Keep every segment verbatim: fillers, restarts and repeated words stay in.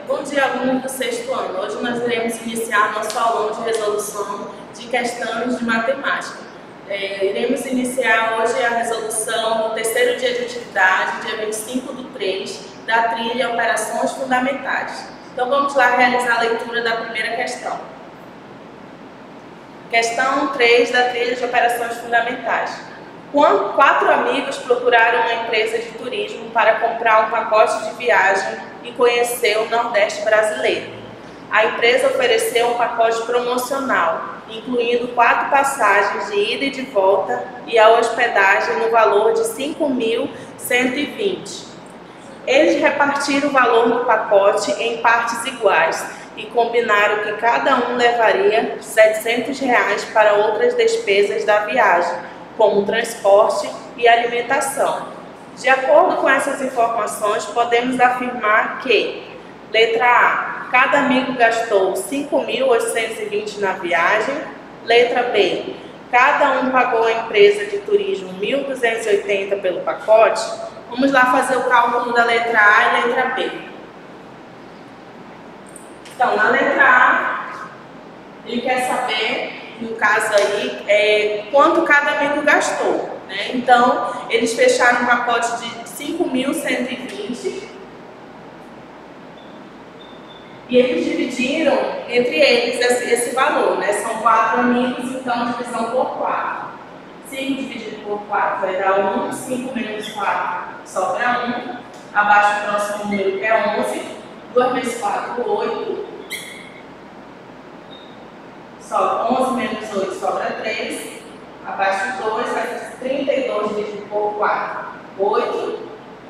Bom dia, alunos do sexto ano. Hoje nós iremos iniciar nosso aulão de resolução de questões de matemática. É, iremos iniciar hoje a resolução do terceiro dia de atividade, dia vinte e cinco do três, da trilha Operações Fundamentais. Então vamos lá realizar a leitura da primeira questão. Questão três da trilha de Operações Fundamentais. Quatro amigos procuraram uma empresa de turismo para comprar um pacote de viagem e conhecer o Nordeste brasileiro. A empresa ofereceu um pacote promocional, incluindo quatro passagens de ida e de volta e a hospedagem no valor de cinco mil cento e vinte. Eles repartiram o valor do pacote em partes iguais e combinaram que cada um levaria setecentos reais para outras despesas da viagem, como transporte e alimentação. De acordo com essas informações, podemos afirmar que, letra A, cada amigo gastou cinco mil oitocentos e vinte na viagem. Letra B, cada um pagou à empresa de turismo mil duzentos e oitenta pelo pacote. Vamos lá fazer o cálculo da letra A e letra B. Então, na letra A, ele quer saber, no caso aí, é, quanto cada amigo gastou, né? Então, eles fecharam um pacote de cinco mil cento e vinte e eles dividiram entre eles esse, esse valor, né? São quatro amigos, então divisão por quatro. cinco dividido por quatro vai dar um, cinco menos quatro sobra um, abaixo do próximo número que é onze, dois vezes quatro, oito. Só onze menos oito sobra três, abaixo de dois vai ser trinta e dois dividido por quatro, oito,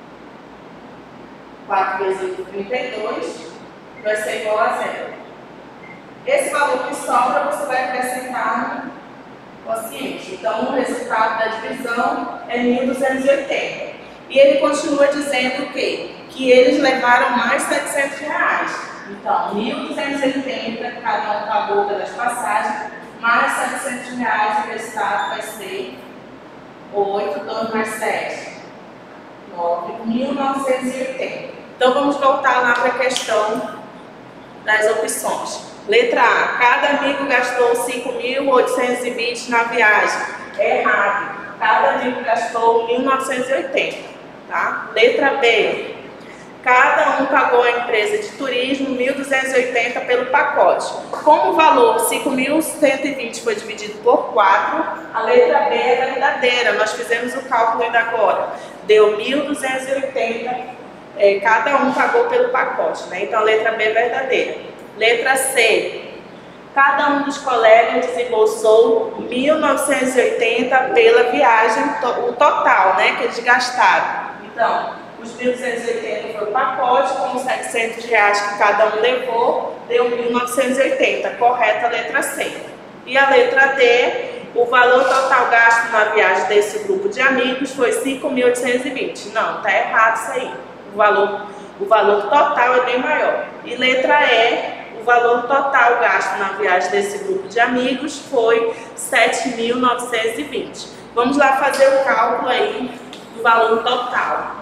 quatro vezes oito, trinta e dois, vai ser igual a zero. Esse valor que sobra você vai acrescentar no quociente. Então o resultado da divisão é mil duzentos e oitenta. E ele continua dizendo que, que eles levaram mais setecentos reais. Então, mil duzentos e oitenta, cada um pagou pelas passagens, mais setecentos reais, o resultado vai ser oito, dois mais sete, nove mil novecentos e oitenta. Então, vamos voltar lá para a questão das opções. Letra A, cada amigo gastou cinco mil oitocentos e vinte na viagem. É errado, cada amigo gastou mil novecentos e oitenta. Tá? Letra B, cada um pagou à empresa de turismo mil duzentos e oitenta pelo pacote. Como o valor cinco mil cento e vinte foi dividido por quatro, a letra B é verdadeira. Nós fizemos o cálculo ainda agora. Deu mil duzentos e oitenta, é, cada um pagou pelo pacote, né? Então a letra B é verdadeira. Letra C, cada um dos colegas desembolsou mil novecentos e oitenta pela viagem, o total, né, que eles gastaram. Então, os mil duzentos e oitenta foi o pacote, com os setecentos reais que cada um levou, deu mil novecentos e oitenta, correta a letra C. E a letra D, o valor total gasto na viagem desse grupo de amigos foi cinco mil oitocentos e vinte. Não, está errado isso aí. O valor, o valor total é bem maior. E letra E, o valor total gasto na viagem desse grupo de amigos foi sete mil novecentos e vinte. Vamos lá fazer o cálculo aí do valor total.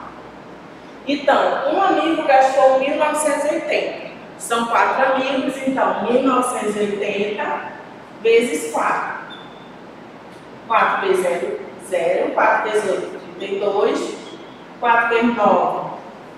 Então, um amigo gastou mil novecentos e oitenta. São quatro amigos, então mil novecentos e oitenta vezes quatro. quatro vezes zero, zero. quatro vezes oito, trinta e dois. quatro vezes nove,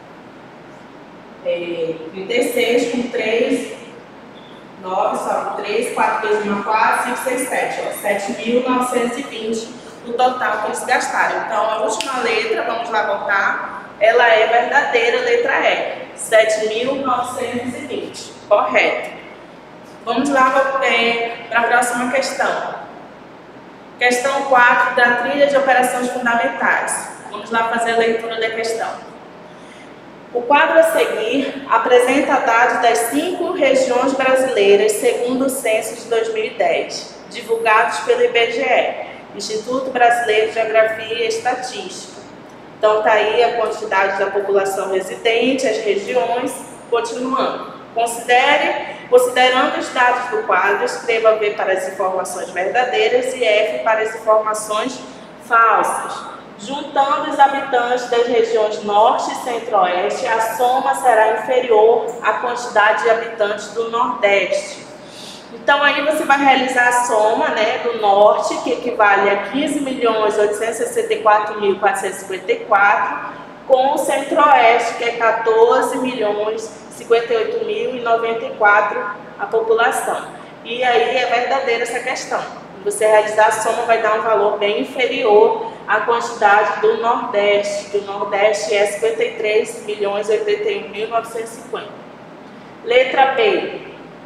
é, trinta e seis. Com três, nove, sobe três. quatro vezes um, quatro. cinco, seis, sete. Ó, sete mil novecentos e vinte o total que eles gastaram. Então, a última letra, vamos lá voltar. Ela é verdadeira, letra E, sete mil novecentos e vinte, correto. Vamos lá é, para a próxima questão. Questão quatro da trilha de operações fundamentais. Vamos lá fazer a leitura da questão. O quadro a seguir apresenta dados das cinco regiões brasileiras segundo o censo de dois mil e dez, divulgados pelo I B G E, Instituto Brasileiro de Geografia e Estatística. Então, está aí a quantidade da população residente, as regiões, continuando. Considere, considerando os dados do quadro, escreva V para as informações verdadeiras e F para as informações falsas. Juntando os habitantes das regiões Norte e Centro-Oeste, a soma será inferior à quantidade de habitantes do Nordeste. Então, aí você vai realizar a soma, né, do Norte, que equivale a quinze milhões oitocentos e sessenta e quatro mil quatrocentos e cinquenta e quatro, com o Centro-Oeste, que é quatorze milhões cinquenta e oito mil e noventa e quatro a população. E aí é verdadeira essa questão. Você realizar a soma vai dar um valor bem inferior à quantidade do Nordeste, que o Nordeste é cinquenta e três milhões oitenta e um mil novecentos e cinquenta. Letra B.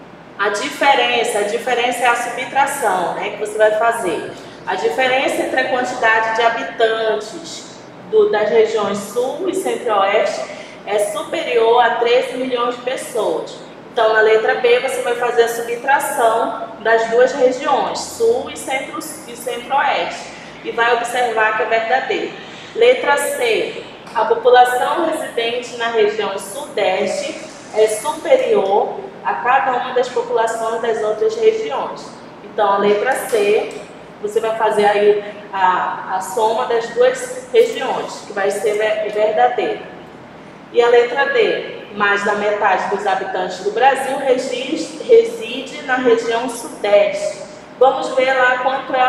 A diferença, a diferença é a subtração, né, que você vai fazer. A diferença entre a quantidade de habitantes do, das regiões Sul e Centro-Oeste é superior a treze milhões de pessoas. Então, na letra B, você vai fazer a subtração das duas regiões, Sul e Centro, e Centro-Oeste, e vai observar que é verdadeiro. Letra C. A população residente na região Sudeste é superior a cada uma das populações das outras regiões. Então, a letra C, você vai fazer aí a, a soma das duas regiões, que vai ser verdadeiro. E a letra D, mais da metade dos habitantes do Brasil reside, reside na região Sudeste. Vamos ver lá quanto é a,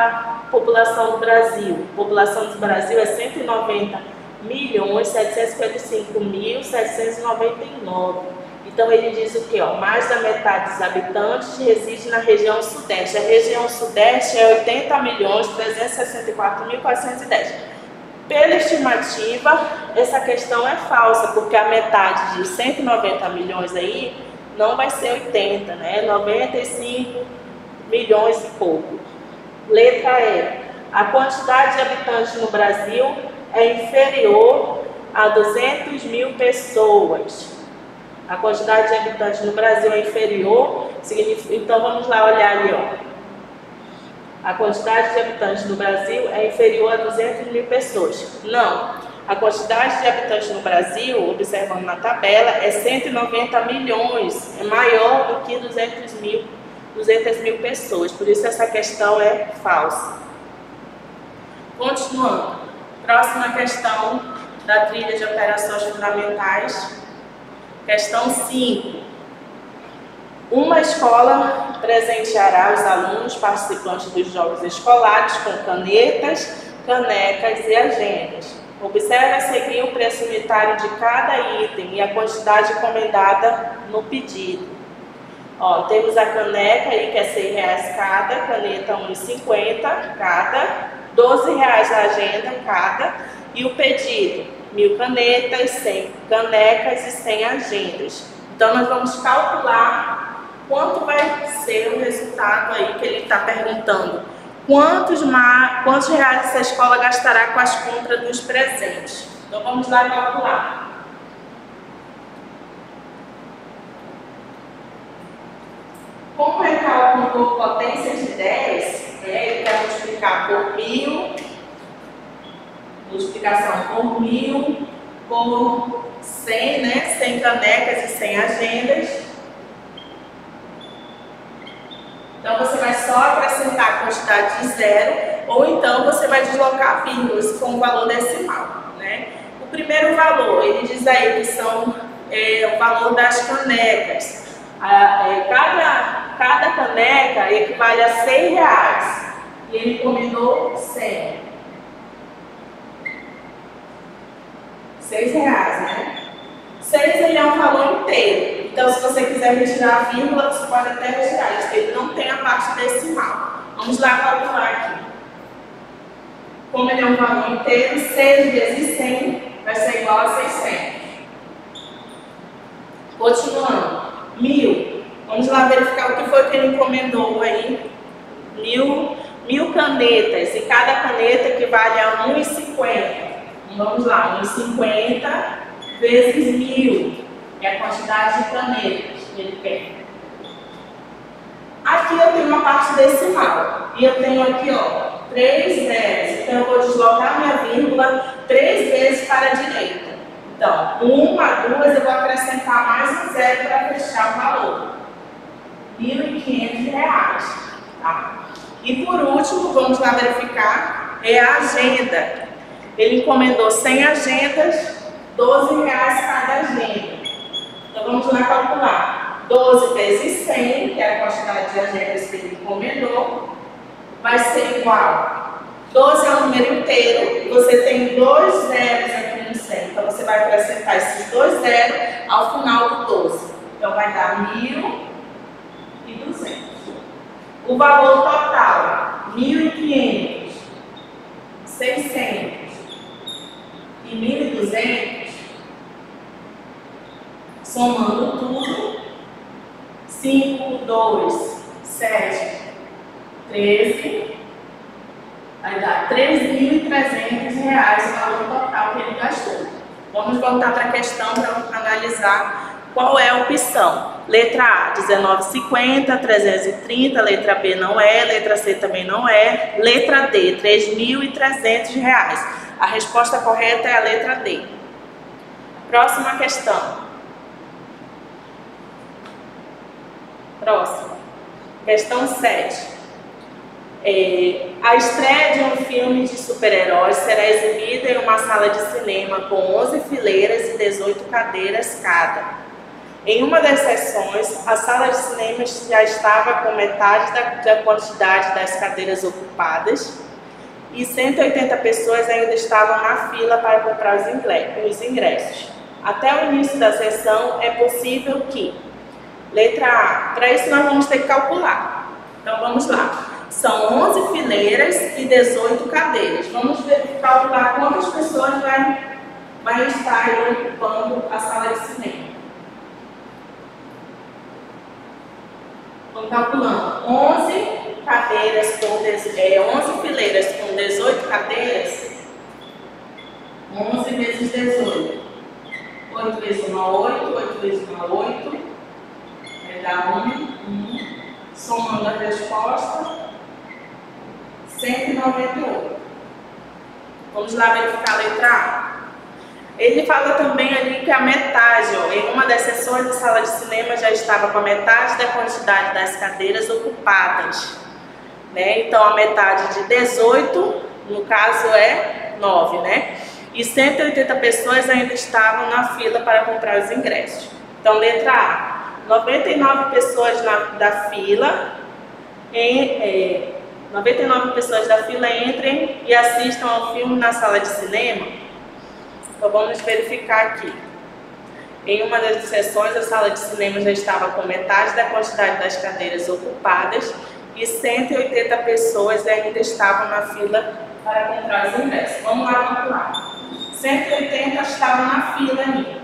a população do Brasil. A população do Brasil é cento e noventa milhões setecentos e cinquenta e cinco mil setecentos e noventa e nove. Então ele diz o que? Mais da metade dos habitantes reside na região Sudeste. A região Sudeste é oitenta milhões trezentos e sessenta e quatro mil quatrocentos e dez. Pela estimativa, essa questão é falsa, porque a metade de cento e noventa milhões aí não vai ser oitenta, né? noventa e cinco milhões e pouco. Letra E. A quantidade de habitantes no Brasil é inferior a duzentas mil pessoas. A quantidade de habitantes no Brasil é inferior, significa, então vamos lá olhar ali, ó. A quantidade de habitantes no Brasil é inferior a duzentas mil pessoas. Não. A quantidade de habitantes no Brasil, observando na tabela, é cento e noventa milhões. É maior do que duzentas mil pessoas. Por isso essa questão é falsa. Continuando. Próxima questão da trilha de operações fundamentais. Questão cinco. Uma escola presenteará os alunos participantes dos jogos escolares com canetas, canecas e agendas. Observe a seguir o preço unitário de cada item e a quantidade encomendada no pedido. Ó, temos a caneca aí, que é seis reais cada, caneta um real e cinquenta centavos cada, doze reais a agenda cada, e o pedido, mil canetas, cem canecas e cem agendas. Então nós vamos calcular quanto vai ser o resultado aí que ele está perguntando. Quantos, quantos reais essa escola gastará com as compras dos presentes? Então vamos lá calcular. Como ele calculou potência de dez, né, ele vai multiplicar por mil, multiplicação por mil, por cem, né, cem canecas e cem agendas. Então, você vai só acrescentar a quantidade de zero, ou então você vai deslocar vírgulas com o valor decimal, né? O primeiro valor, ele diz aí que são é, o valor das canecas. A, é, cada, cada caneca equivale a seis reais. E ele encomendou cem. seis reais, né? seis ele é um valor inteiro. Então, se você quiser retirar a vírgula, você pode até retirar. Ele não tem a parte decimal. Vamos lá calcular aqui. Como ele é um valor inteiro, seis vezes cem vai ser igual a seiscentos. Continuando. mil. Vamos lá verificar o que foi que ele encomendou aí. Mil, mil canetas. E cada caneta equivale a um real e cinquenta. Vamos lá, um real e cinquenta vezes mil. É a quantidade de canetas que ele quer. Aqui eu tenho uma parte decimal. E eu tenho aqui, ó, três zeros. Então eu vou deslocar minha vírgula três vezes para a direita. Então, uma, duas, eu vou acrescentar mais um zero para fechar o valor. mil e quinhentos reais. Tá? E por último, vamos lá verificar, é a agenda. Ele encomendou cem agendas, doze reais cada agenda. Então vamos lá calcular. doze vezes cem, que é a quantidade de agendas que ele encomendou, vai ser igual. doze é um número inteiro, você tem dois zeros aqui no cem. Então você vai acrescentar esses dois zeros ao final do doze. Então vai dar mil e duzentos. O valor total, mil e quinhentos, seiscentos e mil e duzentos, somando tudo, cinco, dois, sete, treze, vai dar três mil e trezentos reais o valor total que ele gastou. Vamos voltar para a questão para analisar qual é a opção. Letra A, dezenove e cinquenta, trezentos e trinta, letra B não é, letra C também não é, letra D, três mil e trezentos reais. A resposta correta é a letra D. Próxima questão. Próxima. Questão sete. É, a estreia de um filme de super-heróis será exibida em uma sala de cinema com onze fileiras e dezoito cadeiras cada. Em uma das sessões, a sala de cinema já estava com metade da, da quantidade das cadeiras ocupadas e cento e oitenta pessoas ainda estavam na fila para comprar os ingressos. Até o início da sessão, é possível que... Letra A. Para isso, nós vamos ter que calcular. Então, vamos lá. São onze fileiras e dezoito cadeiras. Vamos ver, calcular quantas pessoas vai, vai estar ocupando a sala de cinema. Vamos calculando. onze cadeiras com é, onze fileiras com dezoito cadeiras. onze vezes dezoito. oito vezes uma, oito. oito vezes uma, oito. Vai dar um. um. Somando a resposta, cento e noventa e oito. Vamos lá verificar a letra A. Ele fala também ali que a metade, ó, em uma das sessões da sala de cinema já estava com a metade da quantidade das cadeiras ocupadas. Né? Então a metade de dezoito, no caso é nove, né? E cento e oitenta pessoas ainda estavam na fila para comprar os ingressos. Então letra A. noventa e nove pessoas na, da fila, em, é, noventa e nove pessoas da fila entrem e assistam ao filme na sala de cinema. Então vamos verificar aqui. Em uma das sessões, a sala de cinema já estava com metade da quantidade das cadeiras ocupadas e cento e oitenta pessoas ainda estavam na fila para comprar os ingressos. Vamos lá calcular. cento e oitenta estavam na fila ali.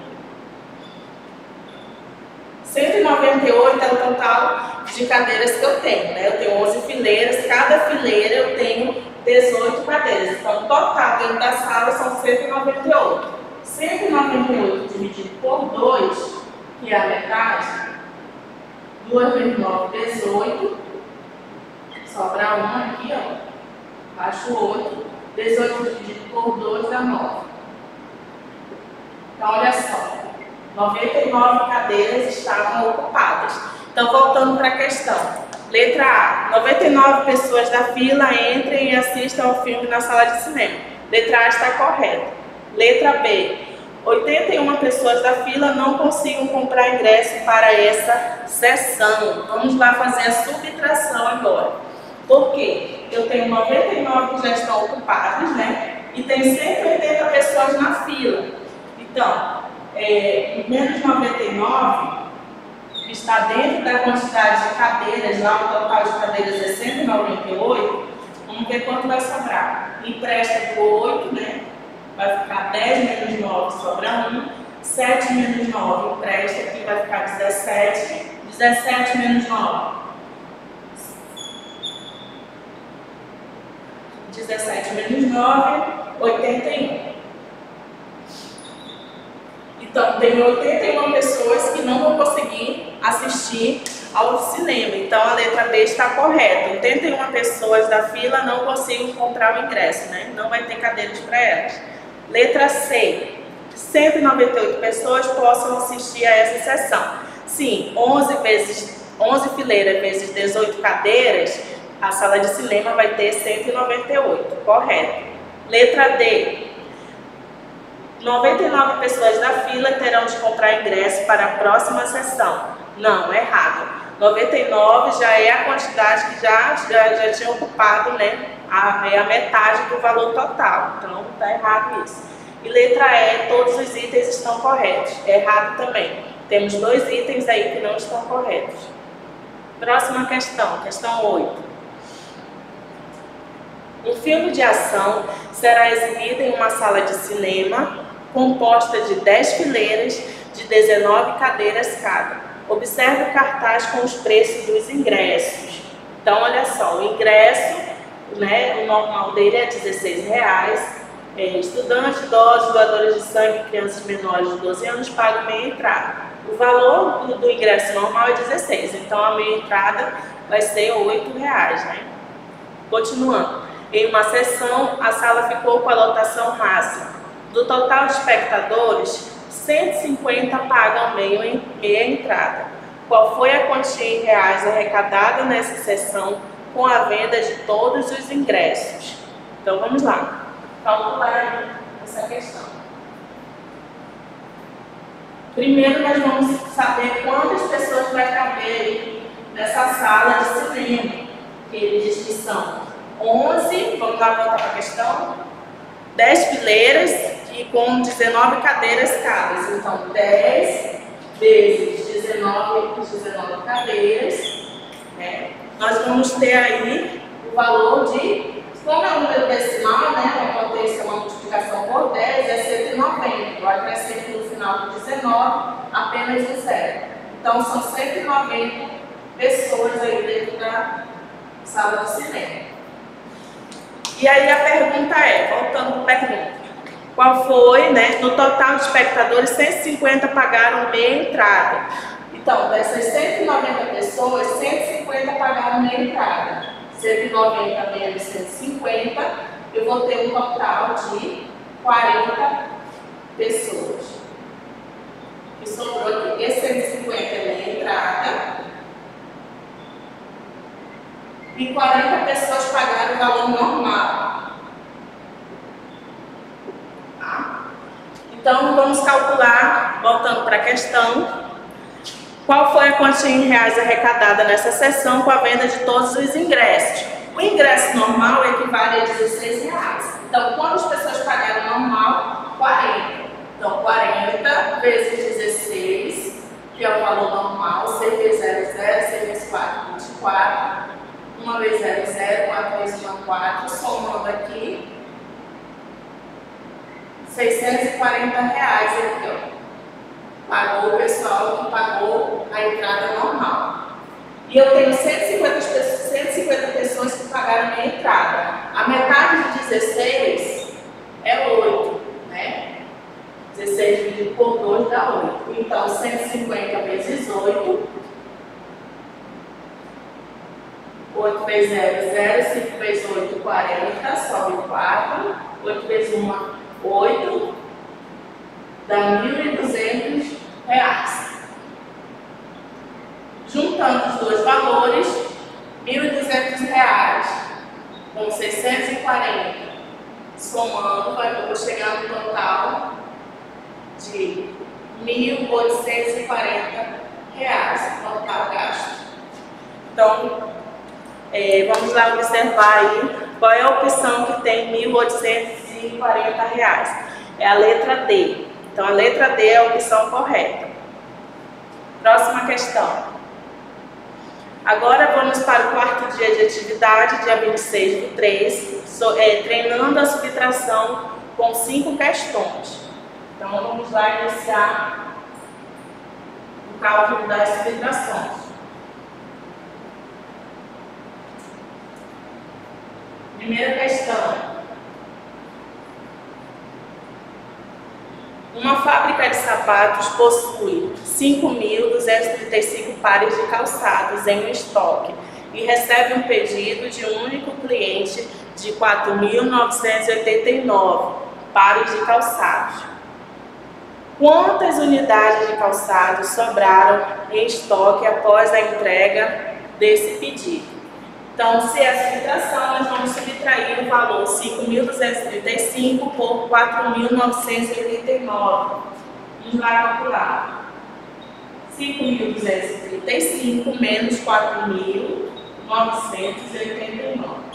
cento e noventa e oito é o total de cadeiras que eu tenho, né? Eu tenho onze fileiras, cada fileira eu tenho dezoito cadeiras. Então, o total dentro da sala são cento e noventa e oito. cento e noventa e oito dividido por dois, que é a metade, duas vezes nove, dezoito. Sobra um aqui, ó. Baixo oito. dezoito dividido por dois dá nove. Então, olha só. noventa e nove cadeiras estavam ocupadas. Então, voltando para a questão. Letra A. noventa e nove pessoas da fila entrem e assistam ao filme na sala de cinema. Letra A está correta. Letra B. oitenta e uma pessoas da fila não conseguem comprar ingresso para essa sessão. Vamos lá fazer a subtração agora. Por quê? Eu tenho noventa e nove que já estão ocupados, né? E tem cento e oitenta pessoas na fila. Então, É, menos noventa e nove está dentro da quantidade de cadeiras, lá o total de cadeiras é cento e noventa e oito, vamos ver quanto vai sobrar. Empresta por oito, né? Vai ficar dez menos nove, sobra um. sete menos nove, empresta aqui, vai ficar dezessete. dezessete menos nove. dezessete menos nove, oitenta e um. Então, tem oitenta e uma pessoas que não vão conseguir assistir ao cinema. Então, a letra B está correta. oitenta e uma pessoas da fila não conseguem comprar o ingresso, né? Não vai ter cadeiras para elas. Letra C. cento e noventa e oito pessoas possam assistir a essa sessão. Sim, onze, vezes, onze fileiras vezes dezoito cadeiras, a sala de cinema vai ter cento e noventa e oito. Correto. Letra D. noventa e nove pessoas da fila terão de comprar ingresso para a próxima sessão. Não, errado. noventa e nove já é a quantidade que já, já, já tinha ocupado, né, a, é a metade do valor total. Então, está errado isso. E letra E, todos os itens estão corretos. Errado também. Temos dois itens aí que não estão corretos. Próxima questão, questão oito. Um filme de ação será exibido em uma sala de cinema composta de dez fileiras de dezenove cadeiras cada. Observe o cartaz com os preços dos ingressos. Então, olha só, o ingresso, né, o normal dele é dezesseis reais. É, estudantes, idosos, doadores de sangue, crianças menores de doze anos pagam meia entrada. O valor do, do ingresso normal é dezesseis, então a meia entrada vai ser oito reais, né? Continuando. Em uma sessão, a sala ficou com a lotação máxima. Do total de espectadores, cento e cinquenta pagam meia, meia entrada. Qual foi a quantia em reais arrecadada nessa sessão com a venda de todos os ingressos? Então vamos lá, calcular essa questão. Primeiro nós vamos saber quantas pessoas vai caber nessa sala de cinema, que ele diz que são onze, vamos lá voltar para a questão, dez fileiras e com dezenove cadeiras cada. Então, dez vezes dezenove, dezenove cadeiras, né? Nós vamos ter aí o valor de, como é um número decimal, né? Uma potência, uma multiplicação por dez, é cento e noventa. Eu acrescento no final do dezenove apenas um zero. Então, são cento e noventa pessoas aí dentro da sala de cinema. E aí a pergunta é, voltando para a pergunta, qual foi, né, no total de espectadores, cento e cinquenta pagaram meia entrada. Então, dessas cento e noventa pessoas, cento e cinquenta pagaram meia entrada. cento e noventa menos cento e cinquenta, eu vou ter um total de quarenta pessoas. E sobrou aqui, esse cento e cinquenta é meia entrada. E quarenta pessoas pagaram o valor normal. Tá? Então, vamos calcular, voltando para a questão, qual foi a quantia em reais arrecadada nessa sessão com a venda de todos os ingressos. O ingresso normal equivale a dezesseis reais. Então, quantas pessoas pagaram normal? quarenta. Então, quarenta vezes dezesseis, que é o valor normal, seis vezes zero, zero, seis vezes quatro, vinte e quatro. uma vezes zero, zero, quatro vezes um, quatro, somando aqui, seiscentos e quarenta reais aqui, ó. Pagou o pessoal que pagou a entrada normal. E eu tenho cento e cinquenta, cento e cinquenta pessoas que pagaram a minha entrada. A metade de dezesseis é oito, né? dezesseis dividido por dois dá oito. Então, cento e cinquenta vezes oito. oito vezes zero, zero, cinco vezes oito, quarenta, sobe quatro, oito vezes um, oito, dá mil e duzentos reais. Juntando os dois valores, mil e duzentos reais com seiscentos e quarenta, somando, eu vou chegar no total de mil oitocentos e quarenta reais, total gasto. Então, É, vamos lá observar aí qual é a opção que tem mil oitocentos e quarenta reais. É a letra D. Então, a letra D é a opção correta. Próxima questão. Agora vamos para o quarto dia de atividade, dia vinte e seis do três, so, é, treinando a subtração com cinco questões. Então, vamos lá iniciar o cálculo das subtrações. Primeira questão. Uma fábrica de sapatos possui cinco mil duzentos e trinta e cinco pares de calçados em estoque e recebe um pedido de um único cliente de quatro mil novecentos e oitenta e nove pares de calçados. Quantas unidades de calçados sobraram em estoque após a entrega desse pedido? Então, se é subtração, nós vamos subtrair o valor cinco mil duzentos e trinta e cinco por quatro mil novecentos e oitenta e nove. Vamos lá calcular. cinco mil duzentos e trinta e cinco menos quatro mil novecentos e oitenta e nove.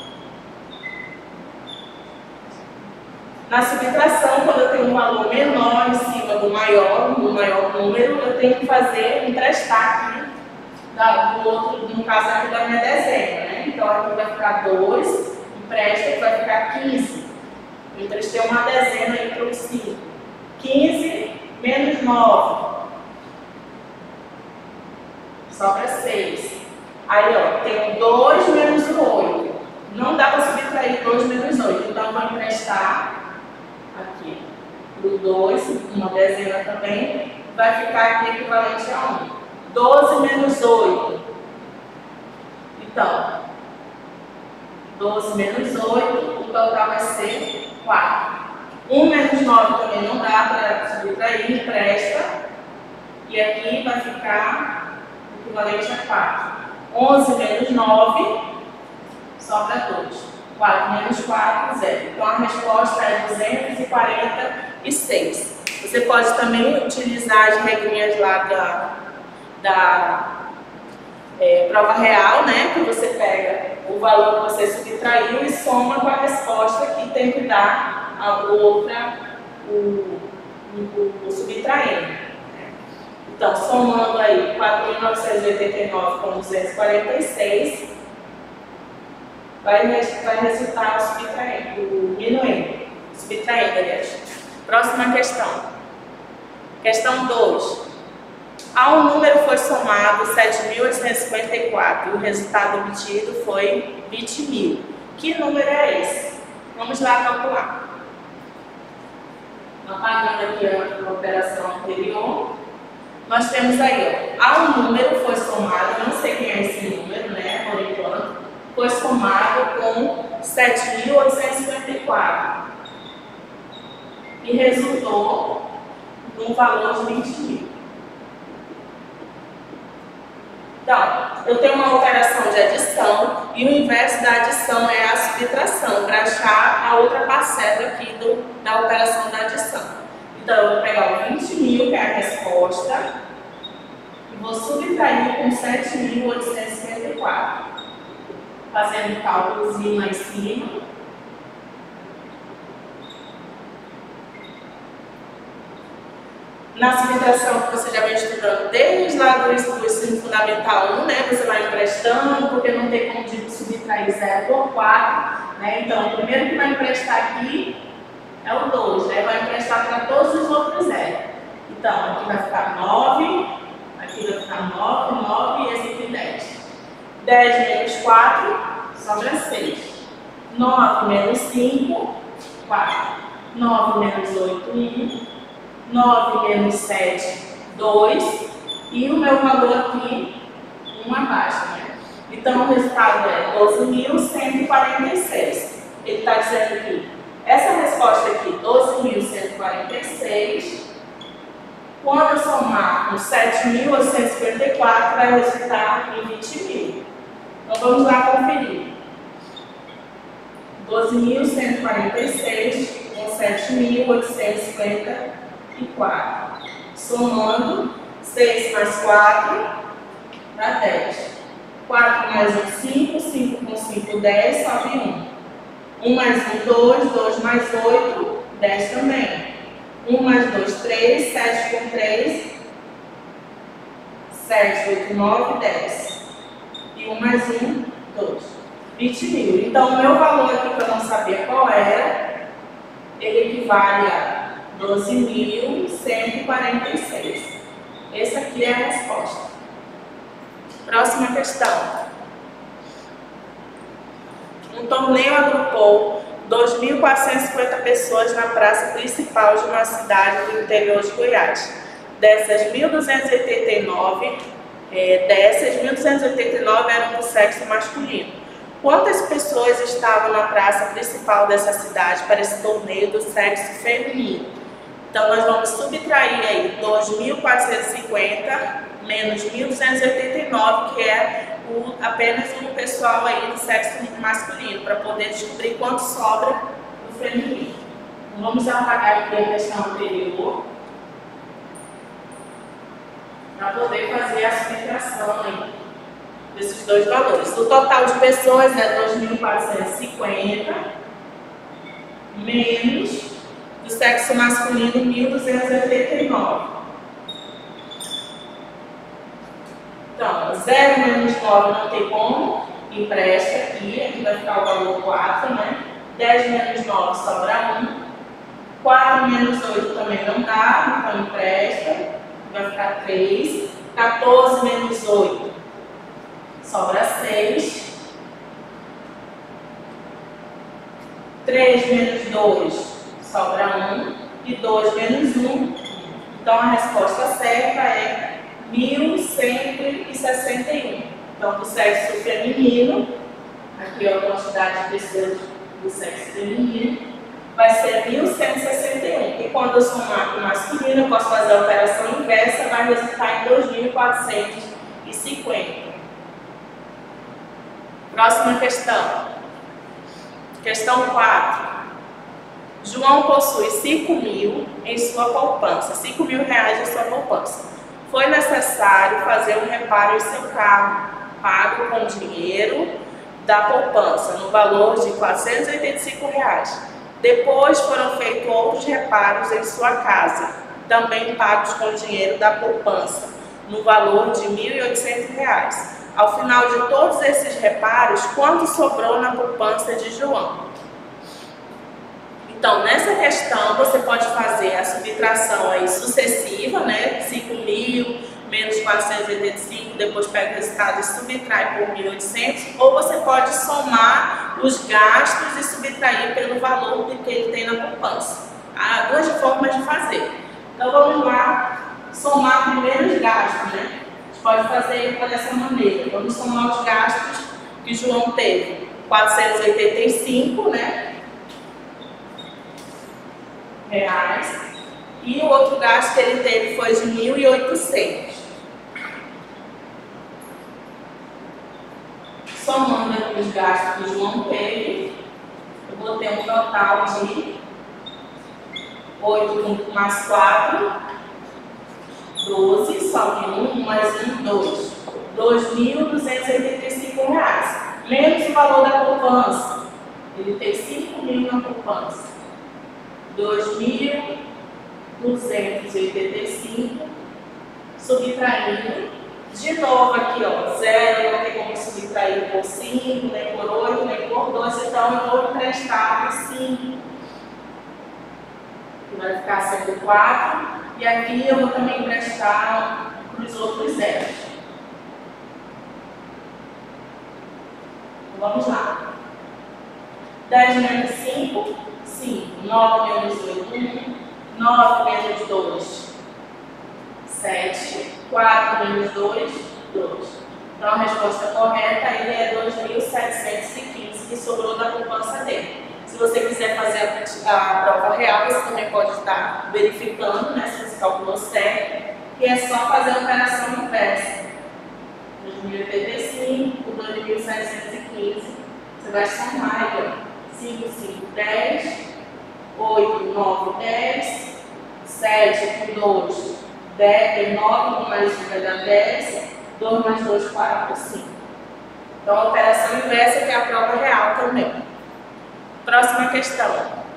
Na subtração, quando eu tenho um valor menor em cima do maior, do maior número, eu tenho que fazer, emprestar aqui da, do outro, no caso aqui da minha dezena, né? Então aqui vai ficar dois, empresta que vai ficar quinze. Eu emprestei uma dezena aí para o cinco. quinze menos nove. Sobra seis. Aí, ó, tenho dois menos o oito. Não dá para subtrair dois menos oito. Então, eu vou emprestar aqui o dois, uma dezena também. Vai ficar aqui equivalente a um. doze menos oito. Então, doze menos oito, o total vai ser quatro. um menos nove também não dá para subtrair, empresta. E aqui vai ficar equivalente a quatro. onze menos nove, sobra dois. quatro menos quatro, zero. Então a resposta é duzentos e quarenta e seis. Você pode também utilizar as regrinhas lá da, da é, prova real, né? Que você pega o valor que você subtraiu e soma com a resposta que tem que dar a outra, o, o, o subtraindo. Então, somando aí quatro mil novecentos e oitenta e nove com duzentos e quarenta e seis, vai, vai resultar o subtraindo, o minuendo, subtraindo, aliás. Próxima questão. Questão dois. A um número foi somado sete mil oitocentos e cinquenta e quatro e o resultado obtido foi vinte mil. Que número é esse? Vamos lá calcular. Apagando aqui a operação anterior. Nós temos aí, ó, a um número foi somado, não sei quem é esse número, né, por enquanto, foi somado com sete mil oitocentos e cinquenta e quatro e resultou num valor de vinte mil. Então, eu tenho uma operação de adição e o inverso da adição é a subtração, para achar a outra parcela aqui do, da operação da adição. Então, eu vou pegar o vinte mil, que é a resposta, e vou subtrair com sete mil oitocentos e cinquenta e quatro. Fazendo o cálculozinho lá em cima. Na subtração que você já vem estudando desde lá do ensino fundamental um, né? Você vai emprestando, porque não tem como subtrair zero por quatro. Né? Então, o primeiro que vai emprestar aqui é o dois, né? Vai emprestar para todos os outros zero. Então, aqui vai ficar nove, aqui vai ficar nove, nove e esse aqui dez. dez menos quatro, sobra seis. nove menos cinco, quatro. nove menos oito, um. nove menos sete, dois. E o meu valor aqui, um abaixo, né? Então, o resultado é doze mil cento e quarenta e seis. Ele está dizendo aqui. Essa resposta aqui, doze mil cento e quarenta e seis, quando eu somar com sete mil oitocentos e cinquenta e quatro, vai resultar em vinte mil. Então, vamos lá conferir. doze mil cento e quarenta e seis com sete mil oitocentos e cinquenta e quatro. Somando, seis mais quatro dá dez. quatro mais um, cinco. cinco com cinco, dez, sobe um. um mais um, dois, dois mais oito, dez também. um mais dois, três, sete com três, sete, oito, nove, dez. E um mais um, dois. vinte mil. Então, o meu valor aqui, para não saber qual era, ele equivale a doze mil cento e quarenta e seis. Essa aqui é a resposta. Próxima questão. Um torneio agrupou dois mil quatrocentas e cinquenta pessoas na praça principal de uma cidade do interior de Goiás. Dessas, mil duzentos e oitenta e nove, é, dessas, mil duzentos e oitenta e nove eram do sexo masculino. Quantas pessoas estavam na praça principal dessa cidade para esse torneio do sexo feminino? Então, nós vamos subtrair aí dois mil quatrocentos e cinquenta menos mil duzentos e oitenta e nove, que é o, apenas um pessoal aí do sexo masculino, para poder descobrir quanto sobra do feminino. Então, vamos apagar aqui a questão anterior, para poder fazer a subtração aí desses dois valores. O total de pessoas é dois mil quatrocentos e cinquenta, menos do sexo masculino mil duzentos e oitenta e nove. Então, zero menos nove não tem como, empresta aqui, aqui vai ficar o valor quatro, né? dez menos nove sobra um. quatro menos oito também não dá, então empresta, vai ficar três. quatorze menos oito sobra seis. três menos dois sobra um. E dois menos um. Então a resposta certa é mil cento e sessenta e um. Então, do sexo feminino, aqui é a quantidade de pessoas do sexo feminino, vai ser mil cento e sessenta e um. E quando eu somar com o masculino, eu posso fazer a operação inversa, vai resultar em dois mil quatrocentos e cinquenta. Próxima questão. Questão quatro. João possui cinco mil em sua poupança, cinco mil reais em sua poupança. Foi necessário fazer um reparo em seu carro, pago com dinheiro da poupança, no valor de quatrocentos e oitenta e cinco reais. Depois foram feitos outros reparos em sua casa, também pagos com dinheiro da poupança, no valor de mil e oitocentos reais. Ao final de todos esses reparos, quanto sobrou na poupança de João? Então, nessa questão, você pode fazer a subtração aí sucessiva, né? cinco mil menos quatrocentos e oitenta e cinco, depois pega o resultado e subtrai por mil e oitocentos, ou você pode somar os gastos e subtrair pelo valor que ele tem na poupança. Há duas formas de fazer. Então, vamos lá somar primeiro os gastos, né? A gente pode fazer dessa maneira. Vamos somar os gastos que João teve. quatrocentos e oitenta e cinco, né? reais, e o outro gasto que ele teve foi de mil e oitocentos. Somando aqui os gastos que o João teve, eu vou ter um total de oito mais quatro, doze, só que um mais um, dois. dois mil duzentos e oitenta e cinco reais, menos o valor da poupança. Ele tem cinco mil na poupança. dois mil duzentos e oitenta e cinco, subtraindo, de novo aqui, ó, zero, não tem como subtrair por cinco, nem por oito, nem por dois, então eu vou emprestar cinco, que vai ficar sendo quatro, e aqui eu vou também emprestar para os outros zeros. Então, vamos lá. dez menos cinco, cinco. nove menos oito, um. nove menos dois, sete. quatro menos dois, dois. Então, a resposta correta ele é dois mil setecentos e quinze, que sobrou da poupança dele. Se você quiser fazer a, a prova real, você também pode estar verificando, né, se você calculou certo. E é só fazer a operação inversa. dois mil e oitenta e cinco, dois mil setecentos e quinze. Você vai somar aí, ó. cinco, cinco, dez, oito, nove, dez, sete com dois, dez, nove mais um vai dar dez, dois mais dois, quatro, cinco. Então, a operação inversa que é a prova real também. Próxima questão.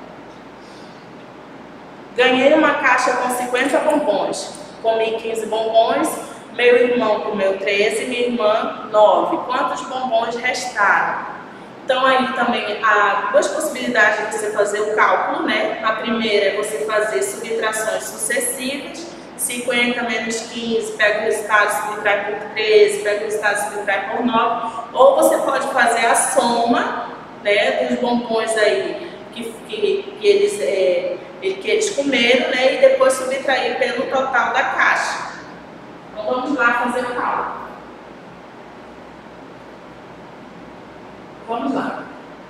Ganhei uma caixa com cinquenta bombons. Comi quinze bombons, meu irmão comeu treze, minha irmã nove. Quantos bombons restaram? Então, aí também há duas possibilidades de você fazer o cálculo, né? A primeira é você fazer subtrações sucessivas, cinquenta menos quinze, pega o resultado, subtrai por treze, pega o resultado, subtrai por nove, ou você pode fazer a soma, né, dos bombons aí que, que, que, eles, é, que eles comeram, né, e depois subtrair pelo total da caixa. Então, vamos lá fazer o cálculo. Vamos lá.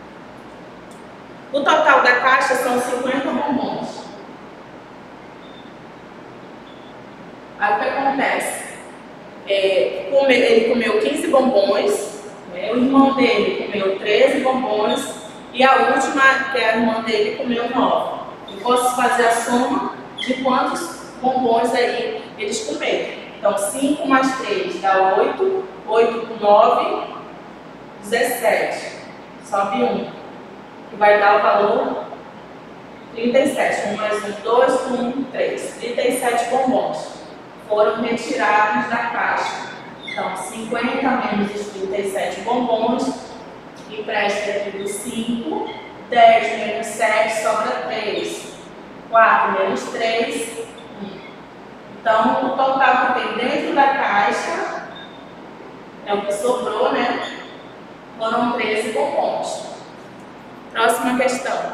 O total da caixa são cinquenta bombons. Aí o que acontece? é, come, ele comeu quinze bombons, né? O irmão dele comeu treze bombons e a última, que é a irmã dele, comeu nove. Eu posso fazer a soma de quantos bombons aí eles comeram. Então, cinco mais três dá oito, oito com nove, dezessete. Sobe um, que vai dar o valor trinta e sete. um mais um, dois, um, três. trinta e sete bombons foram retirados da caixa. Então, cinquenta menos os trinta e sete bombons, empresta aqui do cinco. dez menos sete sobra três. quatro menos três, um. Então, o total que tem dentro da caixa é o que sobrou, né? Foram treze bombons. Próxima questão.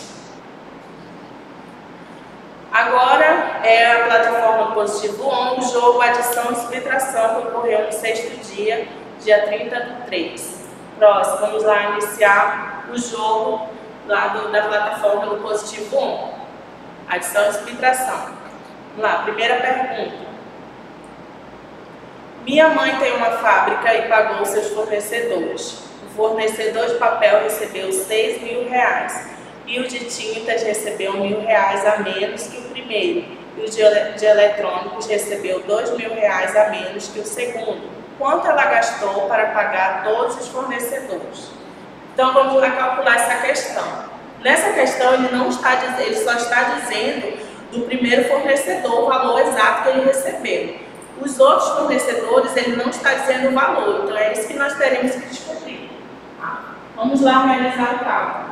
Agora é a plataforma Positivo um, o jogo adição e subtração que ocorreu no sexto dia, dia trinta do três. Próximo, vamos lá iniciar o jogo lá do, da plataforma do Positivo um. Adição e subtração. Vamos lá, primeira pergunta. Minha mãe tem uma fábrica e pagou seus fornecedores. O fornecedor de papel recebeu seis mil reais e o de tintas recebeu mil reais a menos que o primeiro. E o de, de eletrônicos recebeu dois mil reais a menos que o segundo. Quanto ela gastou para pagar todos os fornecedores? Então vamos lá calcular essa questão. Nessa questão ele não está dizendo, ele só está dizendo do primeiro fornecedor o valor exato que ele recebeu. Os outros fornecedores, ele não está dizendo o valor, então é isso que nós teremos que descobrir. Tá? Vamos lá realizar o cálculo.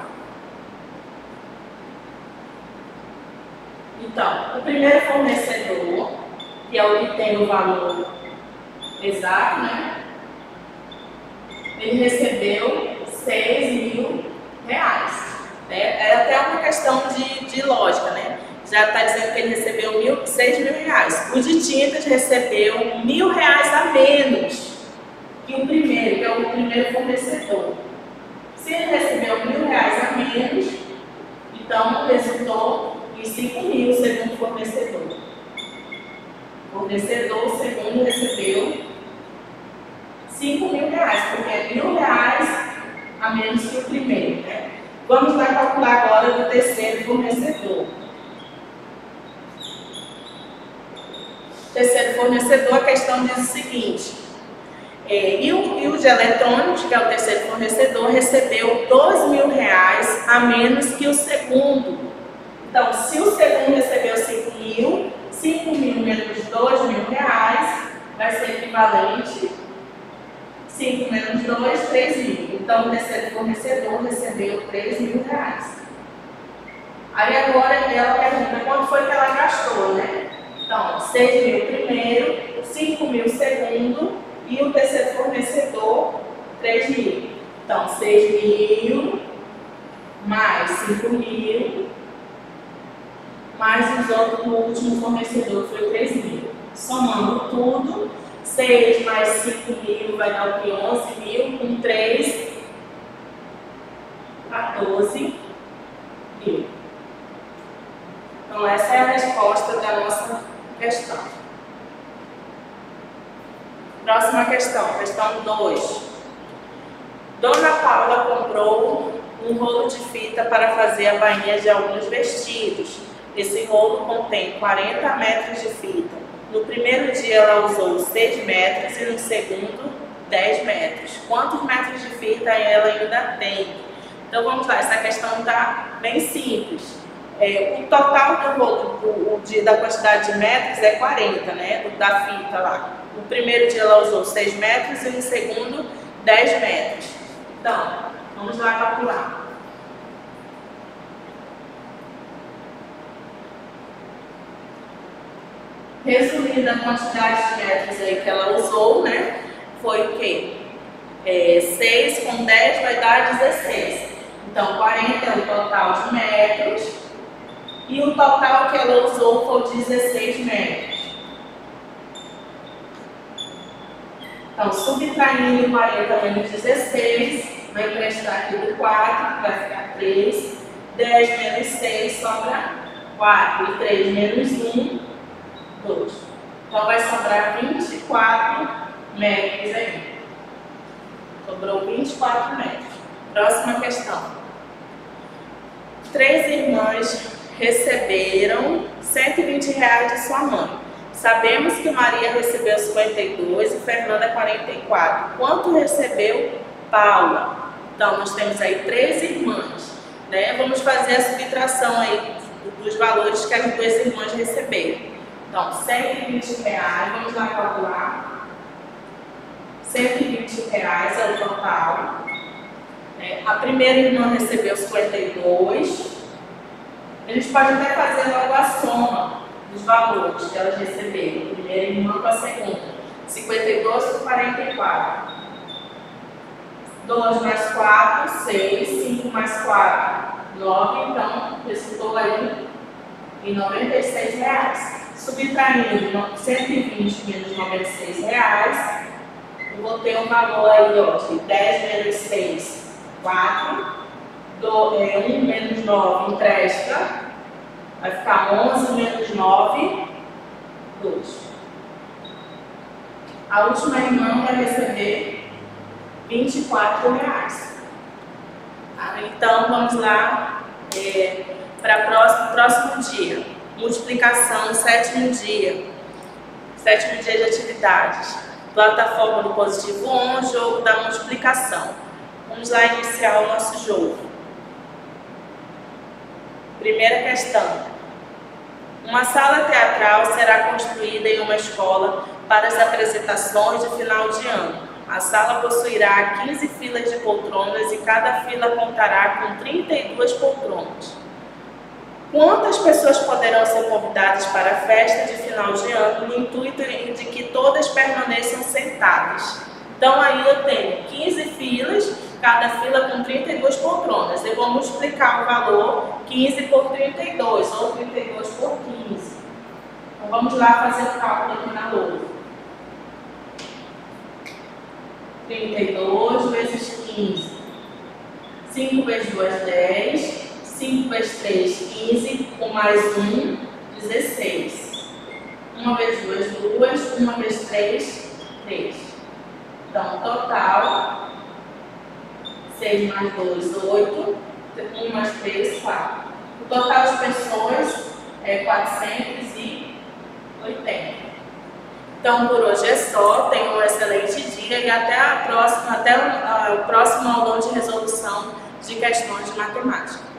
Então, o primeiro fornecedor, que é o que tem o valor exato, né? Ele recebeu seis mil reais. Né? É até uma questão de, de lógica, né? Já está dizendo que ele recebeu mil, seis mil reais. O de tintas recebeu mil reais a menos que o primeiro, que é o primeiro fornecedor. Se ele recebeu mil reais a menos, então resultou em cinco mil segundo o fornecedor. O fornecedor segundo recebeu cinco mil reais, porque é mil reais a menos que o primeiro. Né? Vamos lá calcular agora do terceiro fornecedor. Terceiro fornecedor, a questão diz o seguinte, é, e, o, e o de eletrônicos, que é o terceiro fornecedor, recebeu dois mil reais a menos que o segundo. Então, se o segundo recebeu cinco mil, cinco mil menos dois mil reais vai ser equivalente cinco menos dois, três mil. Então, o terceiro fornecedor recebeu três mil reais. Aí agora ela pergunta quanto foi que ela gastou, né? Então, seis mil primeiro, cinco mil segundo e o terceiro fornecedor, três mil. Então, seis mil mais cinco mil, mais os outros, o último fornecedor foi três mil. Somando tudo, seis mais cinco mil vai dar o que? onze mil, com três, quatorze mil. Então, essa é a resposta da nossa questão. Próxima questão, questão dois. Dona Paula comprou um rolo de fita para fazer a bainha de alguns vestidos. Esse rolo contém quarenta metros de fita. No primeiro dia ela usou seis metros e no segundo dez metros. Quantos metros de fita ela ainda tem? Então vamos lá, essa questão está bem simples. É, o total do rolo do, de, da quantidade de metros é quarenta, né? Do, da fita lá. No primeiro dia ela usou seis metros e no segundo dez metros. Então, vamos lá calcular. Resumindo a quantidade de metros aí que ela usou, né? Foi o quê? É, seis com dez vai dar dezesseis. Então, quarenta é o total de metros. E o total que ela usou foi dezesseis metros. Então, subtraindo quarenta menos dezesseis, vai emprestar aqui do quatro, vai ficar três. dez menos seis sobra quatro. E três menos um, dois. Então vai sobrar vinte e quatro metros aí. Sobrou vinte e quatro metros. Próxima questão. Três irmãs receberam cento e vinte reais de sua mãe. Sabemos que Maria recebeu cinquenta e dois e Fernanda quarenta e quatro. Quanto recebeu Paula? Então, nós temos aí três irmãs, né? Vamos fazer a subtração aí dos valores que as duas irmãs receberam. Então, cento e vinte reais, vamos lá calcular. cento e vinte reais é o total. É, a primeira irmã recebeu cinquenta e dois. A gente pode até fazer logo a soma dos valores que elas receberam. A primeira irmã com a segunda. cinquenta e dois com quarenta e quatro. dois mais quatro, seis. cinco mais quatro, nove. Então, resultou aí em noventa e seis reais. Subtraindo cento e vinte menos noventa e seis reais, eu vou ter um valor aí, ó, de dez menos seis, quatro. um menos nove empresta, vai ficar onze menos nove, dois. A última irmã vai receber vinte e quatro reais. Ah, então vamos lá é, para o próximo, próximo dia. Multiplicação, sétimo dia. Sétimo dia de atividades. Plataforma do positivo um, jogo da multiplicação. Vamos lá iniciar o nosso jogo. Primeira questão. Uma sala teatral será construída em uma escola para as apresentações de final de ano. A sala possuirá quinze filas de poltronas e cada fila contará com trinta e duas poltronas. Quantas pessoas poderão ser convidadas para a festa de final de ano no intuito de que todas permaneçam sentadas? Então aí eu tenho quinze filas, cada fila com trinta e duas poltronas. Eu vou multiplicar o valor quinze por trinta e dois, ou trinta e dois por quinze. Então vamos lá fazer o cálculo aqui na lousa. trinta e dois vezes quinze. cinco vezes dois, dez. cinco vezes três, quinze. um mais um, dezesseis. uma vezes dois, duas. uma vezes três, três. Então, total, seis mais dois, oito. um mais três, quatro. O total de pessoas é quatrocentos e oitenta. Então, por hoje é só. Tenham um excelente dia e até, a próxima, até o, a, o próximo aulão de resolução de questões de matemática.